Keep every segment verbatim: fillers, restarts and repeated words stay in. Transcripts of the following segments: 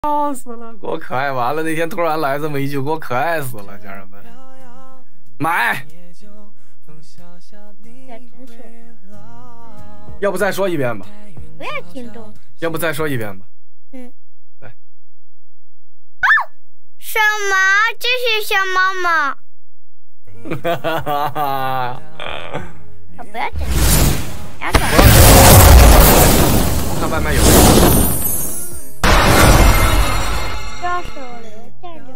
笑死了，给我可爱完了。那天突然来这么一句，给我可爱死了，家人们。买。要不再说一遍吧？ 不要听懂。 要不再说一遍吧？ 嗯。 来。 什么？这是小猫吗？ 哈哈哈哈！ 不要整，不要整。 看外卖有。 要手榴弹就。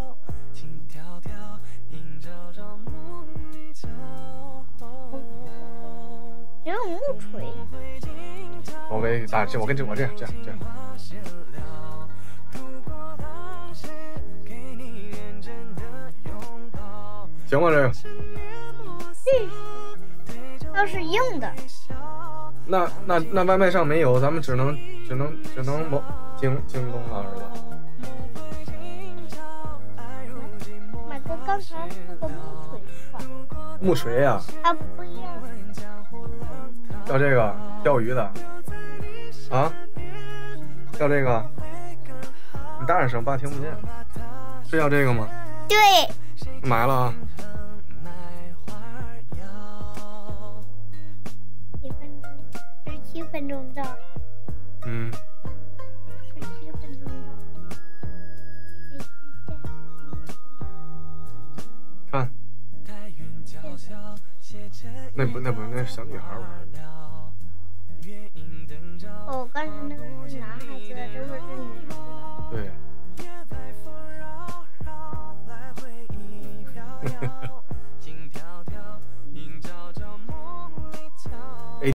只有木锤。 我给打这，我跟这我这样这样这样。行吗？这个。 都是硬的。 那那那外卖上没有，咱们只能只能只能某京京东了，是吧？ 买个刚才那个木锤吧。 木锤呀、 啊？啊，不一样。 要这个钓鱼的啊？要这个？你大点声，爸听不见。是要这个吗？ 对。 买了啊。 一分钟，十七分钟到。 嗯。 十七分钟到。 看。那不那不那是小女孩玩的。 哦，刚才那个是男孩子的，这个是女孩子的。 对。